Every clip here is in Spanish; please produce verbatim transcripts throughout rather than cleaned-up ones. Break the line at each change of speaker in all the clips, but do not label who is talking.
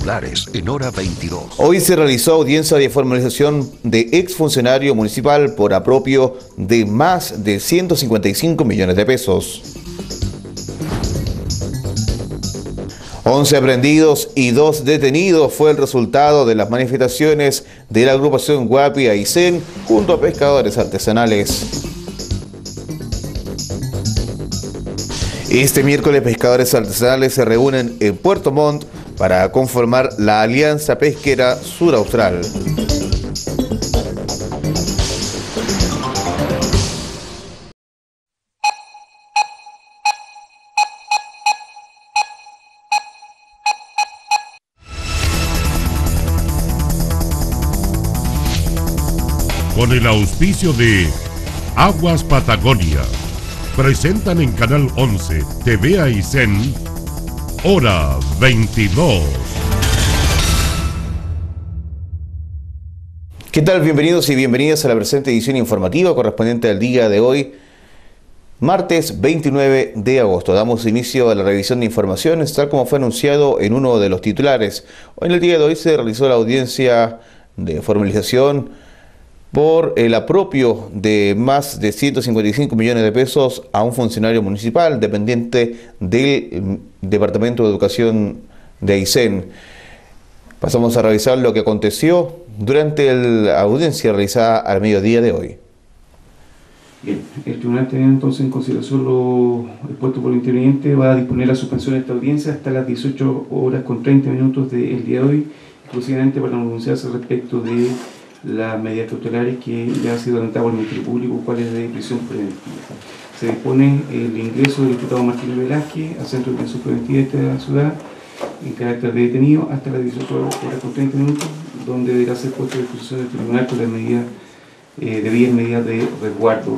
titulares en hora veintidós.
Hoy se realizó audiencia de formalización de exfuncionario municipal por apropio de más de ciento cincuenta y cinco millones de pesos. once aprendidos y dos detenidos fue el resultado de las manifestaciones de la agrupación Guapi Aysén junto a pescadores artesanales. Este miércoles pescadores artesanales se reúnen en Puerto Montt para conformar la Alianza Pesquera Sur Austral.
Con el auspicio de Aguas Patagonia, presentan en Canal once T V Aysén, hora veintidós.
¿Qué tal? Bienvenidos y bienvenidas a la presente edición informativa correspondiente al día de hoy, martes veintinueve de agosto. Damos inicio a la revisión de informaciones, tal como fue anunciado en uno de los titulares. Hoy, en el día de hoy, se realizó la audiencia de formalización por el apropio de más de ciento cincuenta y cinco millones de pesos a un funcionario municipal dependiente del Departamento de Educación de Aysén. Pasamos a revisar lo que aconteció durante la audiencia realizada al mediodía de hoy.
Bien, el tribunal, teniendo entonces en consideración lo expuesto por el interviniente, va a disponer la suspensión de esta audiencia hasta las dieciocho horas con treinta minutos del día de hoy, exclusivamente para pronunciarse respecto de las medidas cautelares que ya ha sido adelantado por el Ministerio Público, cuáles de prisión preventiva. Se dispone el ingreso del diputado Martín Velázquez al Centro de Detención Preventiva de esta ciudad en carácter de detenido hasta las dieciocho horas con treinta minutos, donde deberá ser puesto a disposición del tribunal con las medidas, eh, debidas medidas de resguardo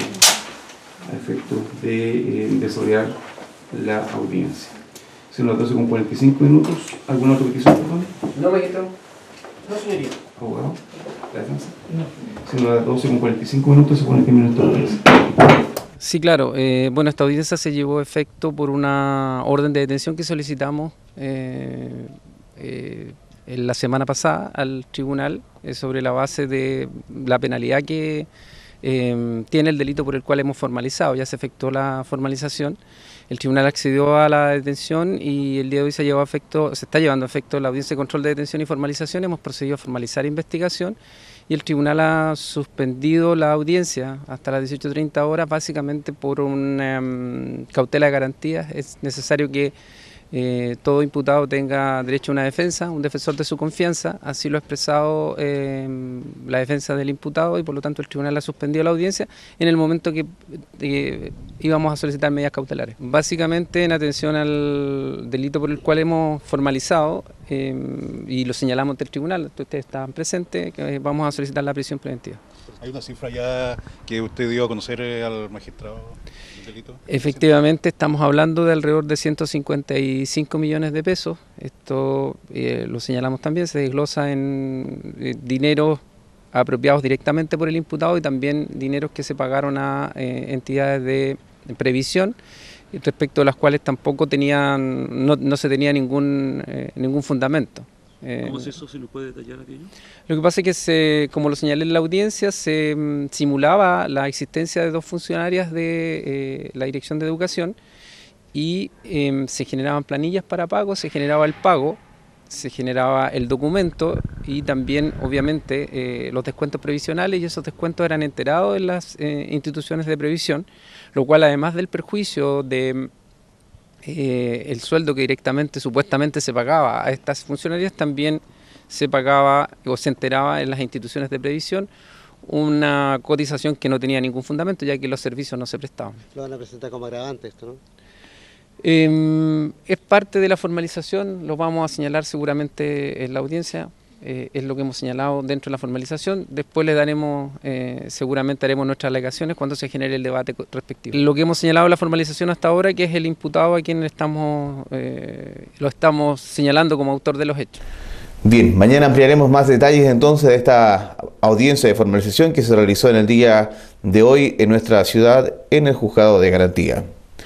a efecto de eh, desarrollar la audiencia. Son las doce con cuarenta y cinco minutos. ¿Alguna otra petición, perdón?
No, magistrado. No, señoría.
¿Abogado? ¿La defensa? No. Siendo las doce con cuarenta y cinco minutos, se pone que minutos.
Sí, claro. Eh, bueno, esta audiencia se llevó a efecto por una orden de detención que solicitamos eh, eh, en la semana pasada al tribunal eh, sobre la base de la penalidad que eh, tiene el delito por el cual hemos formalizado. Ya se efectuó la formalización. El tribunal accedió a la detención y el día de hoy se, llevó a efecto, se está llevando a efecto la audiencia de control de detención y formalización. Hemos procedido a formalizar investigación y el tribunal ha suspendido la audiencia hasta las dieciocho treinta horas, básicamente por una um, cautela de garantías. Es necesario que eh, todo imputado tenga derecho a una defensa, un defensor de su confianza. Así lo ha expresado eh, la defensa del imputado y por lo tanto el tribunal ha suspendido la audiencia en el momento que eh, íbamos a solicitar medidas cautelares. Básicamente en atención al delito por el cual hemos formalizado eh, y lo señalamos ante el tribunal, ustedes estaban presentes, que vamos a solicitar la prisión preventiva.
¿Hay una cifra ya que usted dio a conocer al magistrado del delito?
Efectivamente, estamos hablando de alrededor de ciento cincuenta y cinco millones de pesos. Esto eh, lo señalamos también, se desglosa en eh, dinero apropiados directamente por el imputado y también dineros que se pagaron a eh, entidades de previsión, respecto a las cuales tampoco tenían, no, no se tenía ningún, eh, ningún fundamento.
¿Cómo es eso? ¿Se lo puede detallar aquello?
Lo que pasa es que, se, como lo señalé en la audiencia, se um, simulaba la existencia de dos funcionarias de eh, la Dirección de Educación y eh, se generaban planillas para pago, se generaba el pago, se generaba el documento y también, obviamente, eh, los descuentos previsionales, y esos descuentos eran enterados en las eh, instituciones de previsión, lo cual, además del perjuicio de eh, el sueldo que directamente, supuestamente, se pagaba a estas funcionarias, también se pagaba o se enteraba en las instituciones de previsión una cotización que no tenía ningún fundamento, ya que los servicios no se prestaban.
Lo van a presentar como agravante esto, ¿no?
Eh, es parte de la formalización, lo vamos a señalar seguramente en la audiencia, eh, es lo que hemos señalado dentro de la formalización. Después le daremos, eh, seguramente haremos nuestras alegaciones cuando se genere el debate respectivo. Lo que hemos señalado en la formalización hasta ahora, que es el imputado a quien estamos, eh, lo estamos señalando como autor de los hechos.
Bien, mañana ampliaremos más detalles entonces de esta audiencia de formalización que se realizó en el día de hoy en nuestra ciudad en el Juzgado de Garantía.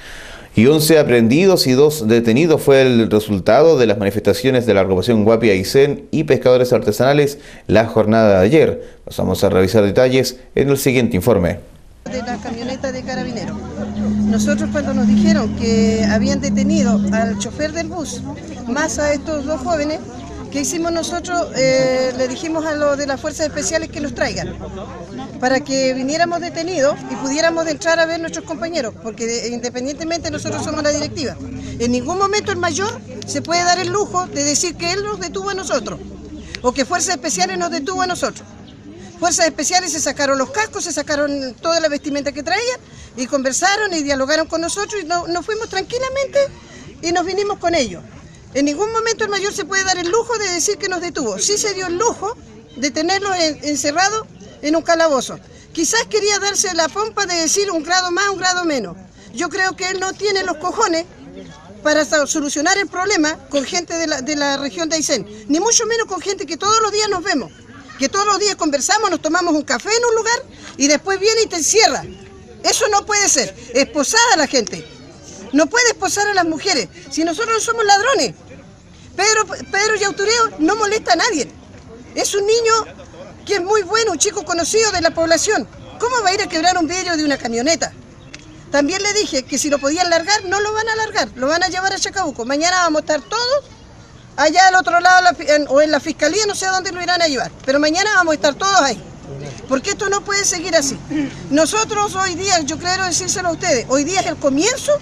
Y once aprehendidos y dos detenidos fue el resultado de las manifestaciones de la agrupación Guapi Aysén y pescadores artesanales la jornada de ayer. Pasamos a revisar detalles en el siguiente informe.
De la camioneta de Carabineros. Nosotros cuando nos dijeron que habían detenido al chofer del bus, más a estos dos jóvenes, ¿qué hicimos nosotros? Eh, le dijimos a los de las fuerzas especiales que nos traigan, para que viniéramos detenidos y pudiéramos entrar a ver a nuestros compañeros, porque independientemente nosotros somos la directiva. En ningún momento el mayor se puede dar el lujo de decir que él nos detuvo a nosotros, o que fuerzas especiales nos detuvo a nosotros. Fuerzas especiales se sacaron los cascos, se sacaron toda la vestimenta que traían y conversaron y dialogaron con nosotros y no, nos fuimos tranquilamente y nos vinimos con ellos. En ningún momento el mayor se puede dar el lujo de decir que nos detuvo. Sí se dio el lujo de tenerlos en, encerrados en un calabozo. Quizás quería darse la pompa de decir un grado más, un grado menos. Yo creo que él no tiene los cojones para solucionar el problema con gente de la, de la región de Aysén, ni mucho menos con gente que todos los días nos vemos. Que todos los días conversamos, nos tomamos un café en un lugar y después viene y te encierra. Eso no puede ser. Esposada a la gente. No puede esposar a las mujeres. Si nosotros no somos ladrones. Pedro, Pedro Yautureo no molesta a nadie. Es un niño que es muy bueno, un chico conocido de la población. ¿Cómo va a ir a quebrar un vidrio de una camioneta? También le dije que si lo podían largar, no lo van a largar. Lo van a llevar a Chacabuco. Mañana vamos a estar todos allá al otro lado en, o en la fiscalía, no sé a dónde lo irán a llevar, pero mañana vamos a estar todos ahí, porque esto no puede seguir así. Nosotros hoy día, yo quiero decírselo a ustedes, hoy día es el comienzo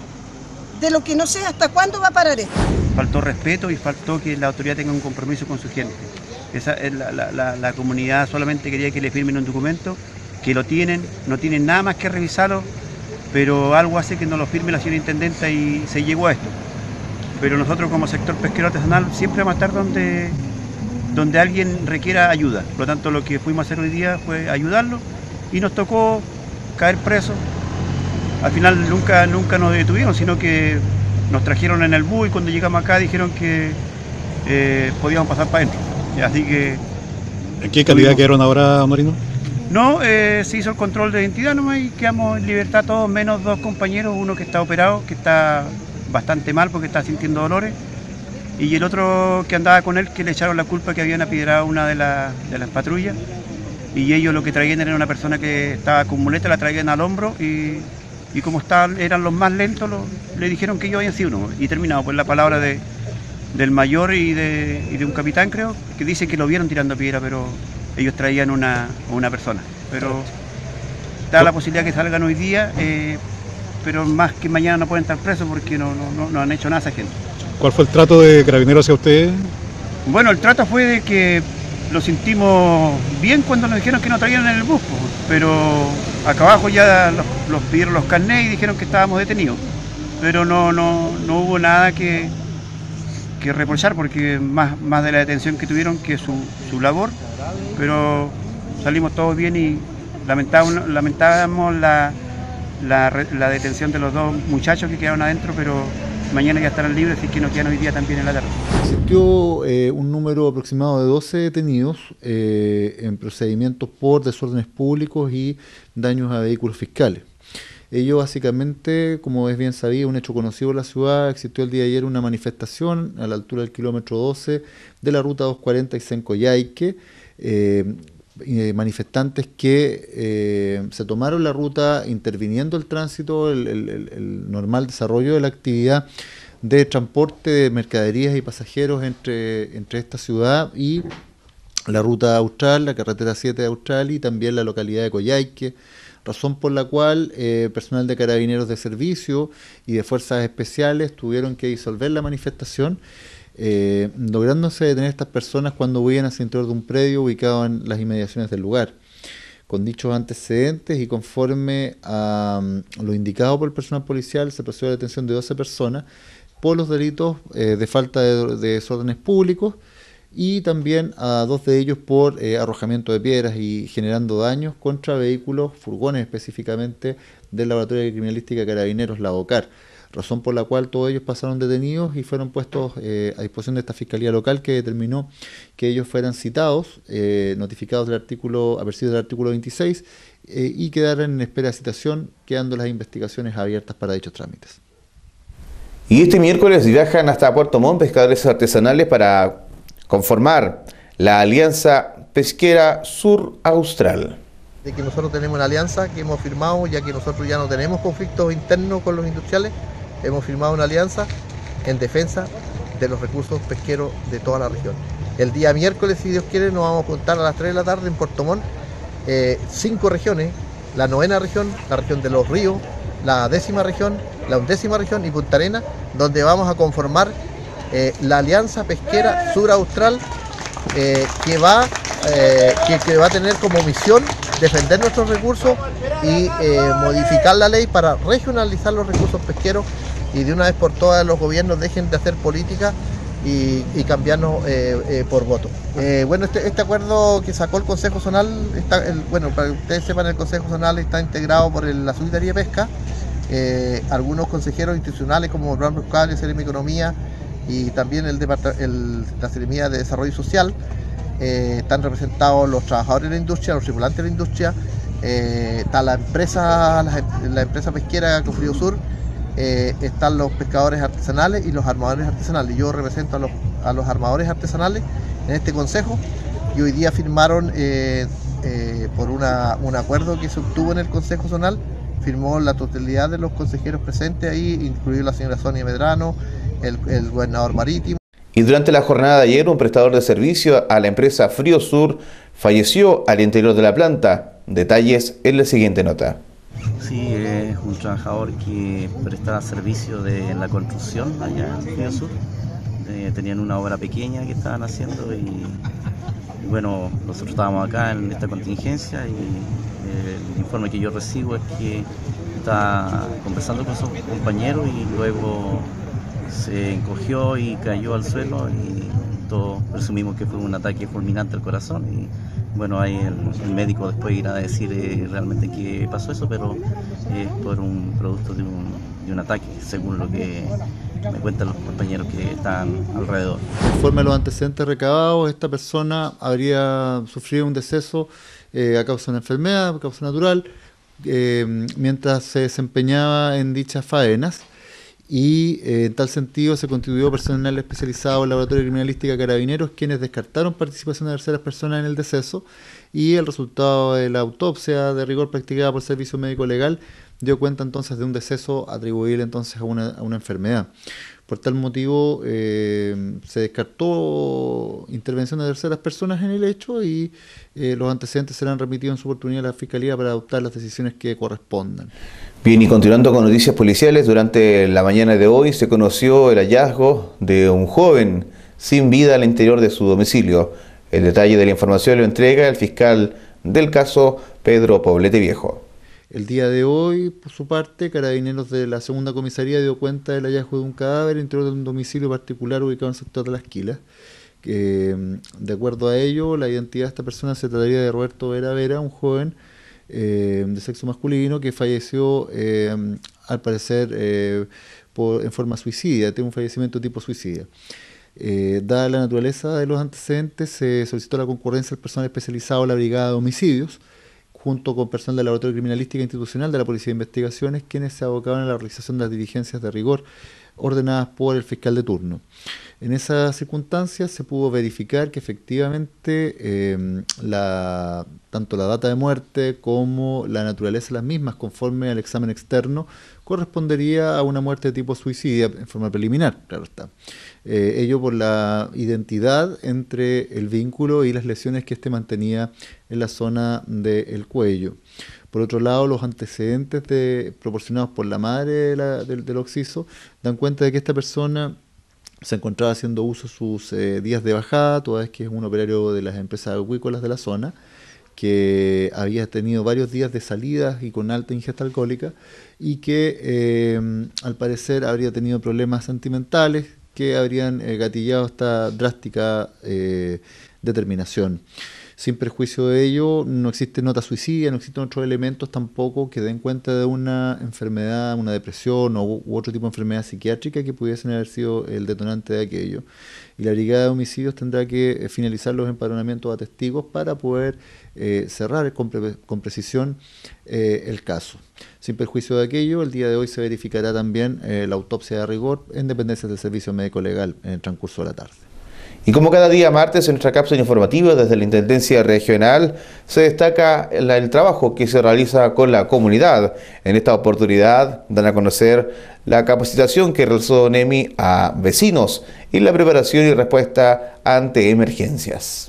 de lo que no sé hasta cuándo va a parar esto.
Faltó respeto y faltó que la autoridad tenga un compromiso con su gente. Esa, la, la, la, la comunidad solamente quería que le firmen un documento, que lo tienen, no tienen nada más que revisarlo, pero algo hace que no lo firme la señora intendenta y se llegó a esto. Pero nosotros como sector pesquero artesanal siempre vamos a estar donde, donde alguien requiera ayuda. Por lo tanto, lo que fuimos a hacer hoy día fue ayudarlo y nos tocó caer presos. Al final nunca, nunca nos detuvieron, sino que nos trajeron en el bus y cuando llegamos acá dijeron que eh, podíamos pasar para adentro. Así que...
¿En qué calidad tuvimos... quedaron ahora, Honorino?
No, eh, se hizo el control de identidad nomás y quedamos en libertad todos, menos dos compañeros, uno que está operado, que está bastante mal porque está sintiendo dolores, y el otro que andaba con él, que le echaron la culpa que habían apedreado una de, la, de las patrullas, y ellos lo que traían era una persona que estaba con muleta, la traían al hombro, y, y como estaban, eran los más lentos, lo, le dijeron que ellos habían sido uno, y terminado por la palabra de, del mayor y de, y de un capitán, creo, que dice que lo vieron tirando piedra, pero ellos traían una, una persona, pero está la posibilidad que salgan hoy día, eh, pero más que mañana no pueden estar presos porque no, no, no, no han hecho nada a esa gente.
¿Cuál fue el trato de Carabineros hacia ustedes?
Bueno, el trato fue de que lo sentimos bien cuando nos dijeron que nos traían en el bus, pero acá abajo ya los, los pidieron los carnés y dijeron que estábamos detenidos, pero no, no, no hubo nada que, que reprochar porque más, más de la detención que tuvieron que su, su labor, pero salimos todos bien y lamentábamos, lamentábamos la La, la detención de los dos muchachos que quedaron adentro, pero mañana ya estarán libres y que no quedan hoy día también en la tarde.
Existió eh, un número aproximado de doce detenidos eh, en procedimientos por desórdenes públicos y daños a vehículos fiscales. Ello básicamente, como es bien sabido, un hecho conocido en la ciudad, existió el día de ayer una manifestación a la altura del kilómetro doce de la ruta doscientos cuarenta Aysén-Coyhaique, eh, manifestantes que eh, se tomaron la ruta interviniendo el tránsito, el, el, el normal desarrollo de la actividad de transporte de mercaderías y pasajeros entre, entre esta ciudad y la ruta austral, la carretera siete de Austral y también la localidad de Coyhaique, razón por la cual eh, personal de Carabineros de servicio y de fuerzas especiales tuvieron que disolver la manifestación, Eh, lográndose detener a estas personas cuando huían hacia el interior de un predio ubicado en las inmediaciones del lugar. Con dichos antecedentes y conforme a um, lo indicado por el personal policial, se procedió a la detención de doce personas por los delitos eh, de falta de, de desórdenes públicos y también a dos de ellos por eh, arrojamiento de piedras y generando daños contra vehículos, furgones específicamente, del Laboratorio de Criminalística Carabineros, la OCAR. Razón por la cual todos ellos pasaron detenidos y fueron puestos eh, a disposición de esta Fiscalía Local, que determinó que ellos fueran citados, eh, notificados del artículo, apercibidos del artículo veintiséis, eh, y quedaran en espera de citación, quedando las investigaciones abiertas para dichos trámites.
Y este miércoles viajan hasta Puerto Montt pescadores artesanales para conformar la Alianza Pesquera Sur Austral.
De que nosotros tenemos una alianza que hemos firmado, ya que nosotros ya no tenemos conflictos internos con los industriales, hemos firmado una alianza en defensa de los recursos pesqueros de toda la región. El día miércoles, si Dios quiere, nos vamos a juntar a las tres de la tarde en Puerto Montt, eh, cinco regiones, la novena región, la región de los ríos, la décima región, la undécima región y Punta Arenas, donde vamos a conformar eh, la Alianza Pesquera Sur Austral, eh, que, va, eh, que, que va a tener como misión defender nuestros recursos y eh, modificar la ley para regionalizar los recursos pesqueros y de una vez por todas los gobiernos dejen de hacer política y, y cambiarnos eh, eh, por voto. Eh, bueno, este, este acuerdo que sacó el Consejo Zonal, está, el, bueno, para que ustedes sepan, el Consejo Zonal está integrado por el, la Subsecretaría de Pesca, eh, algunos consejeros institucionales como Brown Buscal, el Ceremi Economía y también el, el, la Ceremía de Desarrollo Social. Eh, están representados los trabajadores de la industria, los tripulantes de la industria, eh, está la empresa, la, la empresa pesquera Cofrío Sur, eh, están los pescadores artesanales y los armadores artesanales. Yo represento a los, a los armadores artesanales en este consejo y hoy día firmaron eh, eh, por una, un acuerdo que se obtuvo en el Consejo Zonal, firmó la totalidad de los consejeros presentes ahí, incluido la señora Sonia Medrano, el, el gobernador marítimo.
Y durante la jornada de ayer, un prestador de servicio a la empresa Frío Sur falleció al interior de la planta. Detalles en la siguiente nota.
Sí, es un trabajador que prestaba servicio de en la construcción allá en Frío Sur. Eh, tenían una obra pequeña que estaban haciendo y, y bueno, nosotros estábamos acá en esta contingencia y eh, el informe que yo recibo es que está conversando con sus compañeros y luego se encogió y cayó al suelo y todos presumimos que fue un ataque fulminante al corazón y bueno, ahí el, el médico después irá a decir eh, realmente qué pasó eso, pero es por un producto de un, de un ataque, según lo que me cuentan los compañeros que están alrededor.
Conforme a los antecedentes recabados, esta persona habría sufrido un deceso eh, a causa de una enfermedad, a causa natural, eh, mientras se desempeñaba en dichas faenas. Y eh, en tal sentido se constituyó personal especializado en Laboratorio de Criminalística Carabineros, quienes descartaron participación de terceras personas en el deceso, y el resultado de la autopsia de rigor practicada por el Servicio Médico Legal dio cuenta entonces de un deceso atribuible entonces a una, a una enfermedad. Por tal motivo eh, se descartó intervención de terceras personas en el hecho y eh, los antecedentes serán remitidos en su oportunidad a la Fiscalía para adoptar las decisiones que correspondan.
Bien, y continuando con noticias policiales, durante la mañana de hoy se conoció el hallazgo de un joven sin vida al interior de su domicilio. El detalle de la información lo entrega el fiscal del caso, Pedro Poblete Viejo.
El día de hoy, por su parte, Carabineros de la segunda comisaría dio cuenta del hallazgo de un cadáver interior de un domicilio particular ubicado en el sector de Las Quilas. Que, de acuerdo a ello, la identidad de esta persona se trataría de Roberto Vera Vera, un joven eh, de sexo masculino que falleció, eh, al parecer, eh, por, en forma suicidia, tiene un fallecimiento tipo suicidio. Eh, dada la naturaleza de los antecedentes, se solicitó la concurrencia del personal especializado de la Brigada de Homicidios, junto con personal del Laboratorio de Criminalística Institucional de la Policía de Investigaciones, quienes se abocaban a la realización de las diligencias de rigor ordenadas por el fiscal de turno. En esas circunstancias se pudo verificar que efectivamente eh, la, tanto la data de muerte como la naturaleza de las mismas, conforme al examen externo, correspondería a una muerte de tipo suicidio en forma preliminar, claro está. Eh, ello por la identidad entre el vínculo y las lesiones que éste mantenía en la zona del cuello. Por otro lado, los antecedentes de, proporcionados por la madre de la, del, del occiso dan cuenta de que esta persona se encontraba haciendo uso de sus eh, días de bajada, toda vez que es un operario de las empresas acuícolas de la zona, que había tenido varios días de salidas y con alta ingesta alcohólica, y que eh, al parecer habría tenido problemas sentimentales que habrían eh, gatillado esta drástica eh, determinación. Sin perjuicio de ello, no existe nota suicida, no existen otros elementos tampoco que den cuenta de una enfermedad, una depresión u, u otro tipo de enfermedad psiquiátrica que pudiesen haber sido el detonante de aquello. Y la Brigada de Homicidios tendrá que eh, finalizar los empadronamientos a testigos para poder eh, cerrar con, pre con precisión eh, el caso. Sin perjuicio de aquello, el día de hoy se verificará también eh, la autopsia de rigor en dependencias del Servicio Médico Legal en el transcurso de la tarde.
Y como cada día martes en nuestra cápsula informativa desde la Intendencia Regional se destaca el, el trabajo que se realiza con la comunidad. En esta oportunidad dan a conocer la capacitación que realizó ONEMI a vecinos y la preparación y respuesta ante emergencias.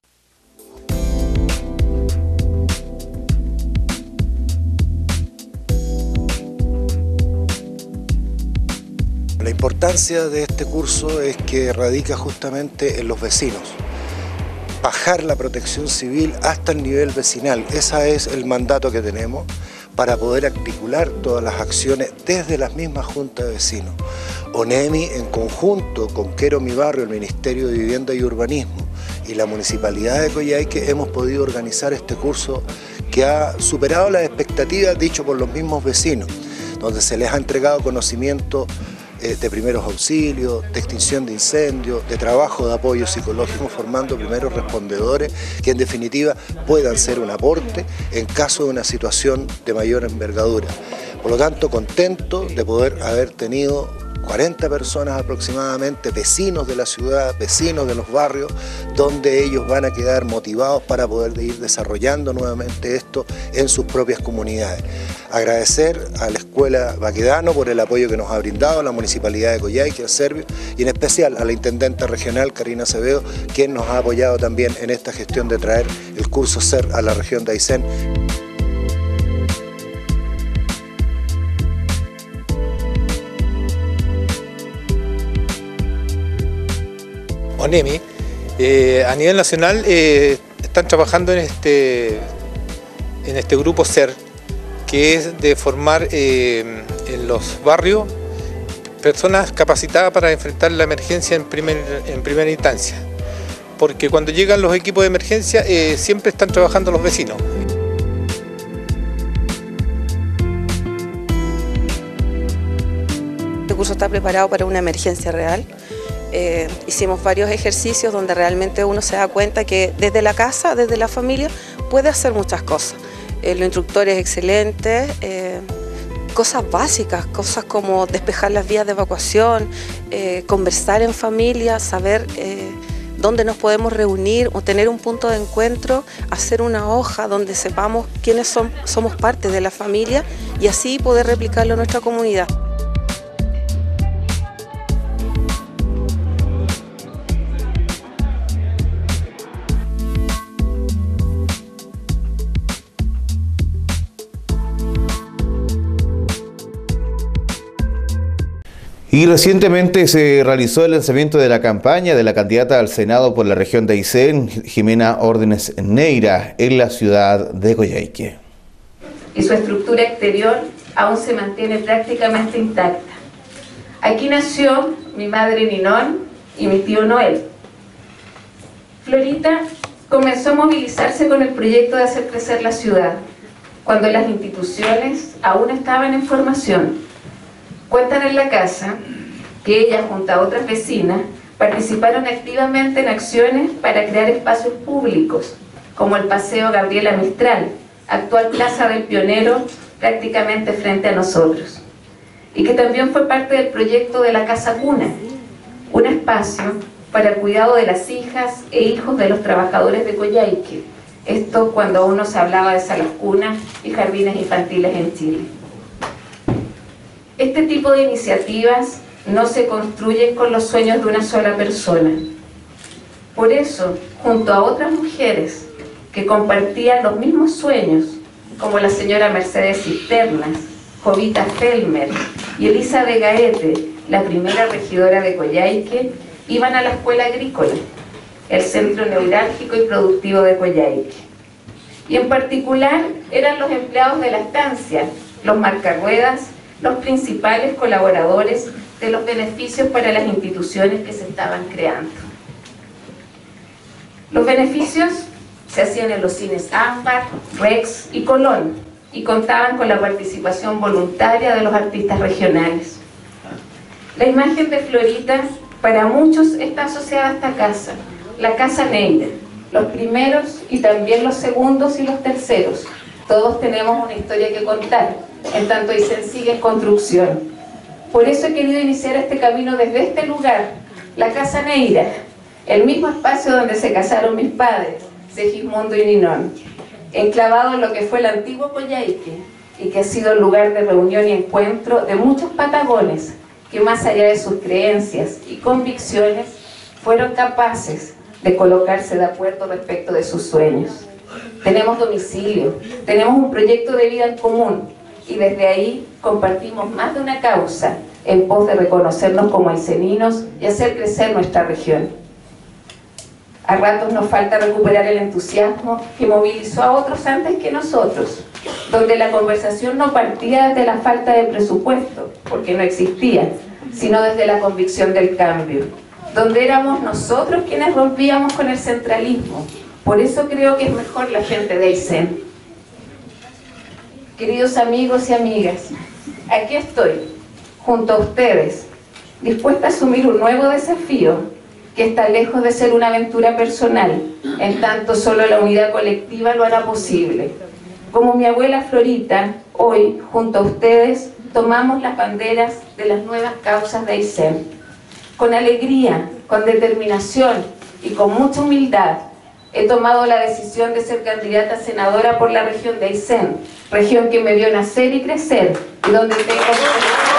La importancia de este curso es que radica justamente en los vecinos. Bajar la protección civil hasta el nivel vecinal, ese es el mandato que tenemos para poder articular todas las acciones desde las mismas juntas de vecinos. ONEMI, en conjunto con Quiero Mi Barrio, el Ministerio de Vivienda y Urbanismo y la Municipalidad de Coyhaique, hemos podido organizar este curso que ha superado las expectativas dicho por los mismos vecinos, donde se les ha entregado conocimiento de primeros auxilios, de extinción de incendios, de trabajo de apoyo psicológico, formando primeros respondedores que en definitiva puedan ser un aporte en caso de una situación de mayor envergadura. Por lo tanto, contento de poder haber tenido cuarenta personas aproximadamente, vecinos de la ciudad, vecinos de los barrios, donde ellos van a quedar motivados para poder ir desarrollando nuevamente esto en sus propias comunidades. Agradecer a la Escuela Baquedano por el apoyo que nos ha brindado, a la Municipalidad de Coyhaique, a Servio, y en especial a la Intendenta Regional, Karina Acevedo, quien nos ha apoyado también en esta gestión de traer el curso SER a la región de Aysén.
ONEMI, eh, a nivel nacional eh, están trabajando en este, en este grupo SER, que es de formar eh, en los barrios personas capacitadas para enfrentar la emergencia en, primer, en primera instancia. Porque cuando llegan los equipos de emergencia eh, siempre están trabajando los vecinos.
Este curso está preparado para una emergencia real. Eh, hicimos varios ejercicios donde realmente uno se da cuenta que desde la casa, desde la familia, puede hacer muchas cosas. Eh, los instructores excelentes, eh, cosas básicas, cosas como despejar las vías de evacuación, eh, conversar en familia, saber eh, dónde nos podemos reunir o tener un punto de encuentro, hacer una hoja donde sepamos quiénes son, somos parte de la familia y así poder replicarlo en nuestra comunidad.
Y recientemente se realizó el lanzamiento de la campaña de la candidata al Senado por la región de Aysén, Jimena Órdenes Neira, en la ciudad de Coyhaique.
Y su estructura exterior aún se mantiene prácticamente intacta. Aquí nació mi madre Ninón y mi tío Noel. Florita comenzó a movilizarse con el proyecto de hacer crecer la ciudad, cuando las instituciones aún estaban en formación. Cuentan en la casa que ella, junto a otras vecinas, participaron activamente en acciones para crear espacios públicos, como el Paseo Gabriela Mistral, actual Plaza del Pionero, prácticamente frente a nosotros. Y que también fue parte del proyecto de la Casa Cuna, un espacio para el cuidado de las hijas e hijos de los trabajadores de Coyhaique. Esto cuando aún no se hablaba de salas cunas y jardines infantiles en Chile. Este tipo de iniciativas no se construyen con los sueños de una sola persona. Por eso, junto a otras mujeres que compartían los mismos sueños, como la señora Mercedes Cisternas, Jovita Felmer y Elisa de Gaete, la primera regidora de Coyhaique, iban a la escuela agrícola, el centro neurálgico y productivo de Coyhaique. Y en particular eran los empleados de la estancia, los marcarruedas, los principales colaboradores de los beneficios para las instituciones que se estaban creando. Los beneficios Se hacían en los cines Ámbar, Rex y Colón, y contaban con la participación voluntaria de los artistas regionales. La imagen de Florita para muchos está asociada a esta casa, la Casa Neira, los primeros y también los segundos y los terceros. Todos tenemos una historia que contar, en tanto Aysén sigue en construcción. Por eso he querido iniciar este camino desde este lugar, la Casa Neira, el mismo espacio donde se casaron mis padres, Segismundo y Ninón, enclavado en lo que fue el antiguo Coyhaique y que ha sido el lugar de reunión y encuentro de muchos patagones que, más allá de sus creencias y convicciones, fueron capaces de colocarse de acuerdo respecto de sus sueños. Tenemos domicilio, tenemos un proyecto de vida en común y desde ahí compartimos más de una causa en pos de reconocernos como ayseninos y hacer crecer nuestra región. A ratos nos falta recuperar el entusiasmo que movilizó a otros antes que nosotros, donde la conversación no partía desde la falta de presupuesto, porque no existía, sino desde la convicción del cambio, donde éramos nosotros quienes rompíamos con el centralismo. Por eso creo que es mejor la gente de Aysén. Queridos amigos y amigas, aquí estoy, junto a ustedes, dispuesta a asumir un nuevo desafío que está lejos de ser una aventura personal, en tanto solo la unidad colectiva lo hará posible. Como mi abuela Florita, hoy, junto a ustedes, tomamos las banderas de las nuevas causas de Aysén. Con alegría, con determinación y con mucha humildad, he tomado la decisión de ser candidata a senadora por la región de Aysén, región que me vio nacer y crecer, y donde tengo